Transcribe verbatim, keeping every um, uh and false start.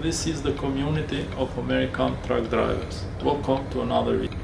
this is the community of American truck drivers. Welcome to another video.